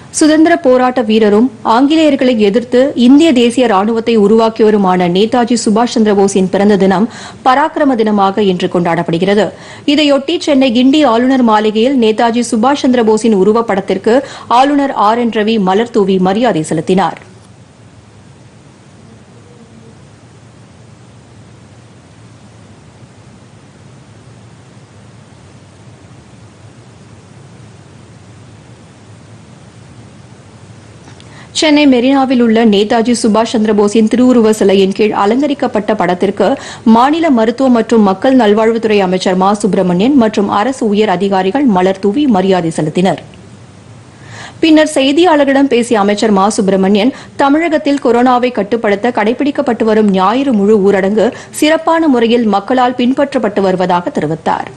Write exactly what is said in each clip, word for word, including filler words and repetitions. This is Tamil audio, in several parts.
சுதந்திர போராட்ட வீரரும் ஆங்கிலேயர்களை எதிர்த்து இந்திய தேசிய ராணுவத்தை உருவாக்கியவருமான நேதாஜி சுபாஷ் சந்திரபோஸின் பிறந்த தினம் பராக்கிரம தினமாக இன்று கொண்டாடப்படுகிறது. இதையொட்டி சென்னை கிண்டி ஆளுநர் மாளிகையில் நேதாஜி சுபாஷ் சந்திரபோஸின் உருவப்படத்திற்கு ஆளுநர் ஆர் என் ரவி மலர் தூவி மரியாதை செலுத்தினார். சென்னை மெரினாவில் உள்ள நேதாஜி சுபாஷ் சந்திரபோஸின் திருவுருவ சிலையின் கீழ் அலங்கரிக்கப்பட்ட படத்திற்கு மாநில மருத்துவ மற்றும் மக்கள் நல்வாழ்வுத்துறை அமைச்சர் மா சுப்பிரமணியன் மற்றும் அரசு உயர் அதிகாரிகள் மலர் தூவி மரியாதை செலுத்தினர். பின்னர் செய்தியாளர்களிடம் பேசிய அமைச்சர் மா சுப்பிரமணியன், தமிழகத்தில் கொரோனாவை கட்டுப்படுத்த கடைபிடிக்கப்பட்டு வரும் ஞாயிறு முழு ஊரடங்கு சிறப்பான முறையில் மக்களால் பின்பற்றப்பட்டு வருவதாக தெரிவித்தார்.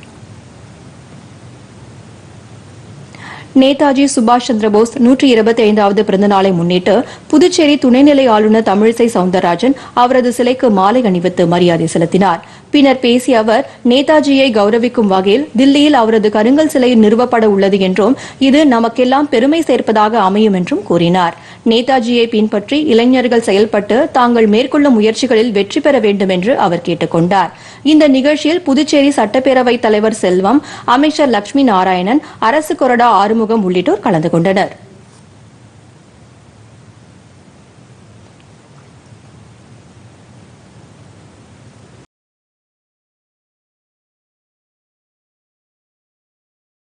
நேதாஜி சுபாஷ் சந்திரபோஸ் நூற்றி இருபத்தி ஐந்தாவது பிறந்தநாளை முன்னிட்டு புதுச்சேரி துணைநிலை ஆளுநர் தமிழிசை சவுந்தரராஜன் அவரது சிலைக்கு மாலை அணிவித்து மரியாதை செலுத்தினார். பின்னர் பேசிய அவர், நேதாஜியை கௌரவிக்கும் வகையில் தில்லியில் அவரது கருங்கல் சிலை நிறுவப்பட உள்ளது என்றும் இது நமக்கெல்லாம் பெருமை சேர்ப்பதாக அமையும் என்றும் கூறினார். நேதாஜியை பின்பற்றி இளைஞர்கள் செயல்பட்டு தாங்கள் மேற்கொள்ளும் முயற்சிகளில் வெற்றி பெற வேண்டும் என்று அவர் கேட்டுக் கொண்டார். இந்த நிகழ்ச்சியில் புதுச்சேரி சட்டப்பேரவைத் தலைவர் செல்வம், அமைச்சர் லட்சுமி நாராயணன், அரசு கொறடா ஆறுமுகம் உள்ளிட்டோர் கலந்து கொண்டனர்.